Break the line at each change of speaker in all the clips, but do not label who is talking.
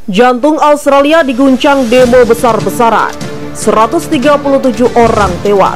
Jantung Australia diguncang demo besar-besaran, 137 orang tewas.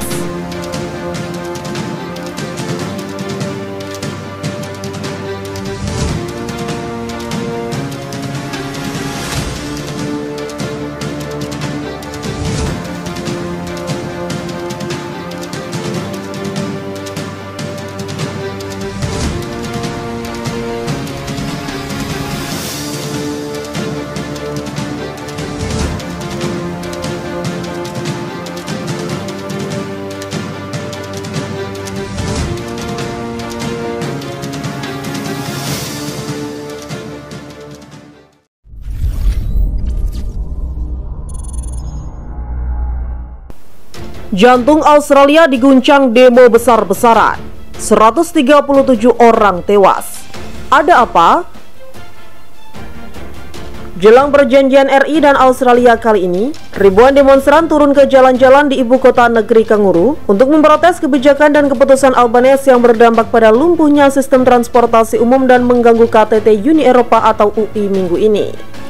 Jantung Australia diguncang demo besar-besaran, 137 orang tewas. Ada apa? Jelang perjanjian RI dan Australia kali ini, ribuan demonstran turun ke jalan-jalan di ibu kota negeri Kanguru untuk memprotes kebijakan dan keputusan Albanese yang berdampak pada lumpuhnya sistem transportasi umum dan mengganggu KTT Uni Eropa atau UI minggu ini.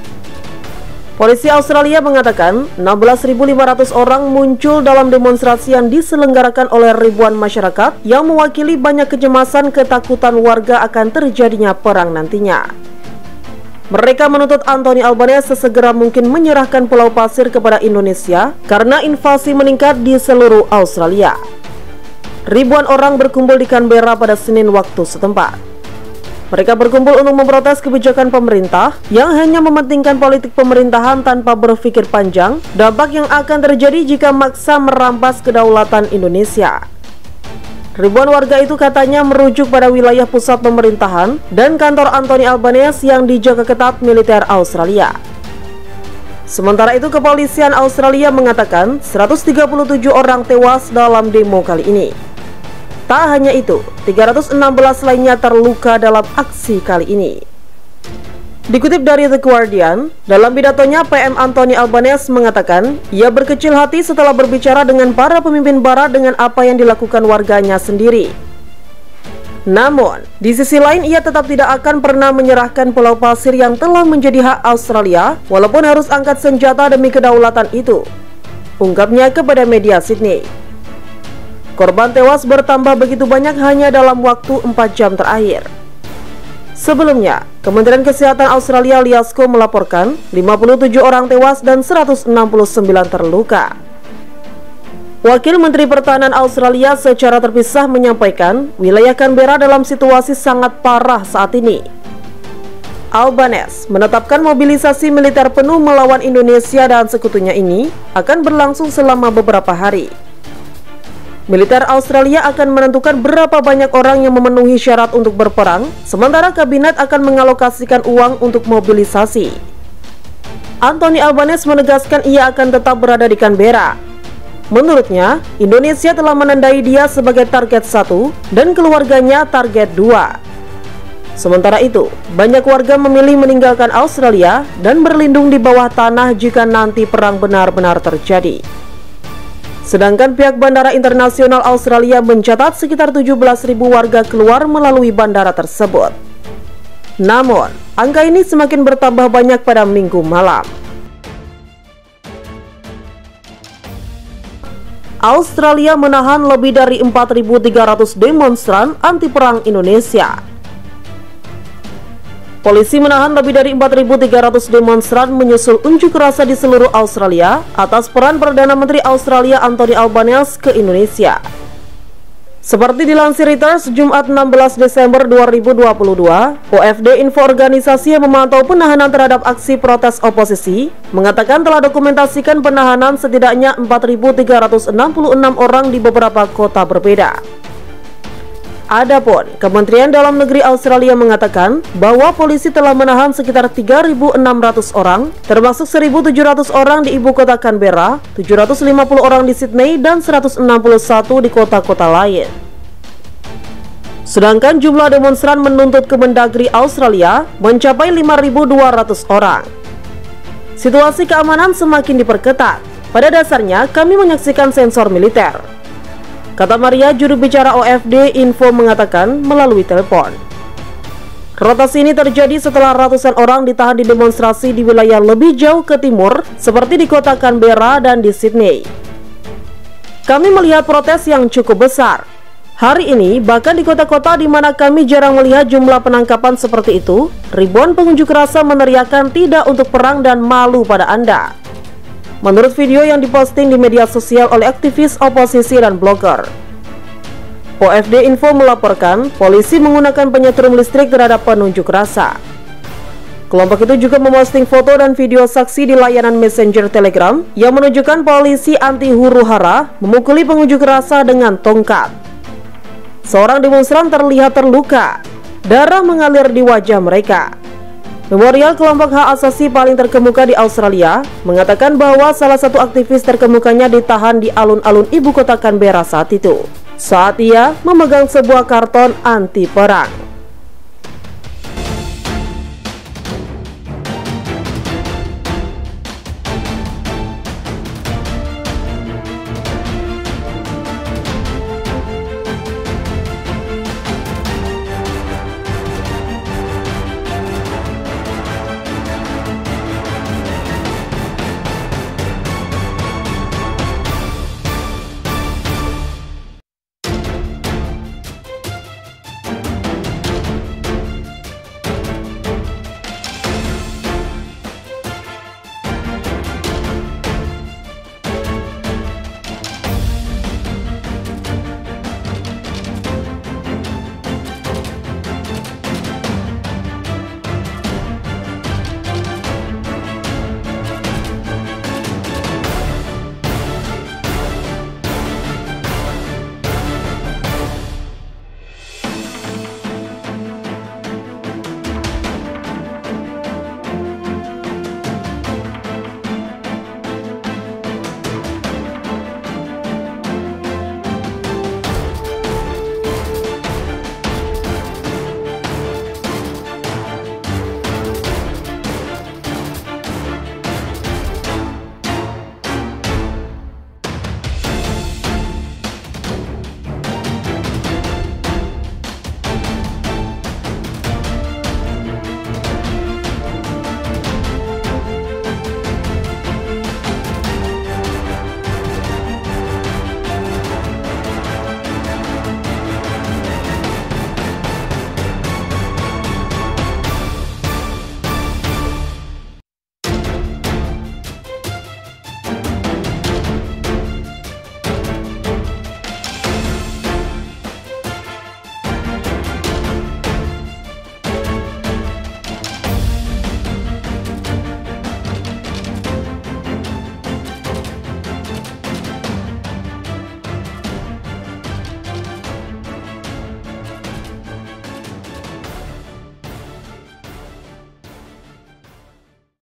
Polisi Australia mengatakan 16.500 orang muncul dalam demonstrasi yang diselenggarakan oleh ribuan masyarakat yang mewakili banyak kecemasan ketakutan warga akan terjadinya perang nantinya. Mereka menuntut Anthony Albanese sesegera mungkin menyerahkan Pulau Pasir kepada Indonesia karena invasi meningkat di seluruh Australia. Ribuan orang berkumpul di Canberra pada Senin waktu setempat. Mereka berkumpul untuk memprotes kebijakan pemerintah yang hanya mementingkan politik pemerintahan tanpa berpikir panjang dampak yang akan terjadi jika maksa merampas kedaulatan Indonesia. Ribuan warga itu katanya merujuk pada wilayah pusat pemerintahan dan kantor Anthony Albanese yang dijaga ketat militer Australia. Sementara itu, kepolisian Australia mengatakan 137 orang tewas dalam demo kali ini. Tak hanya itu, 316 lainnya terluka dalam aksi kali ini. Dikutip dari The Guardian, dalam pidatonya PM Anthony Albanese mengatakan ia berkecil hati setelah berbicara dengan para pemimpin barat dengan apa yang dilakukan warganya sendiri. Namun, di sisi lain ia tetap tidak akan pernah menyerahkan Pulau Pasir yang telah menjadi hak Australia walaupun harus angkat senjata demi kedaulatan itu, ungkapnya kepada media Sydney. Korban tewas bertambah begitu banyak hanya dalam waktu 4 jam terakhir. Sebelumnya, Kementerian Kesehatan Australia Liasco melaporkan 57 orang tewas dan 169 terluka. Wakil Menteri Pertahanan Australia secara terpisah menyampaikan wilayah Canberra dalam situasi sangat parah saat ini. Albanese menetapkan mobilisasi militer penuh melawan Indonesia dan sekutunya ini akan berlangsung selama beberapa hari. Militer Australia akan menentukan berapa banyak orang yang memenuhi syarat untuk berperang, sementara kabinet akan mengalokasikan uang untuk mobilisasi. Anthony Albanese menegaskan ia akan tetap berada di Canberra. Menurutnya, Indonesia telah menandai dia sebagai target 1 dan keluarganya target 2. Sementara itu, banyak warga memilih meninggalkan Australia dan berlindung di bawah tanah jika nanti perang benar-benar terjadi. Sedangkan pihak Bandara Internasional Australia mencatat sekitar 17.000 warga keluar melalui bandara tersebut. Namun, angka ini semakin bertambah banyak pada Minggu malam. Australia menahan lebih dari 4.300 demonstran anti-perang Indonesia. Polisi menahan lebih dari 4.300 demonstran menyusul unjuk rasa di seluruh Australia atas peran Perdana Menteri Australia Anthony Albanese ke Indonesia. Seperti dilansir Reuters, Jumat 16 Desember 2022, OFD Info organisasi yang memantau penahanan terhadap aksi protes oposisi mengatakan telah dokumentasikan penahanan setidaknya 4.366 orang di beberapa kota berbeda. Adapun, Kementerian Dalam Negeri Australia mengatakan bahwa polisi telah menahan sekitar 3.600 orang, termasuk 1.700 orang di ibu kota Canberra, 750 orang di Sydney, dan 161 di kota-kota lain. Sedangkan jumlah demonstran menuntut Kemendagri Australia mencapai 5.200 orang. Situasi keamanan semakin diperketat. Pada dasarnya, kami menyaksikan sensor militer, kata Maria, juru bicara OFD Info mengatakan melalui telepon. Rotasi ini terjadi setelah ratusan orang ditahan di demonstrasi di wilayah lebih jauh ke timur, seperti di kota Canberra dan di Sydney. Kami melihat protes yang cukup besar. Hari ini, bahkan di kota-kota di mana kami jarang melihat jumlah penangkapan seperti itu, ribuan pengunjuk rasa meneriakkan tidak untuk perang dan malu pada Anda. Menurut video yang diposting di media sosial oleh aktivis oposisi dan blogger. OFD Info melaporkan polisi menggunakan penyetrum listrik terhadap penunjuk rasa. Kelompok itu juga memposting foto dan video saksi di layanan Messenger Telegram yang menunjukkan polisi anti huru-hara memukuli pengunjuk rasa dengan tongkat. Seorang demonstran terlihat terluka, darah mengalir di wajah mereka. Memorial kelompok hak asasi paling terkemuka di Australia mengatakan bahwa salah satu aktivis terkemukanya ditahan di alun-alun ibu kota Canberra saat itu, saat ia memegang sebuah karton anti perang.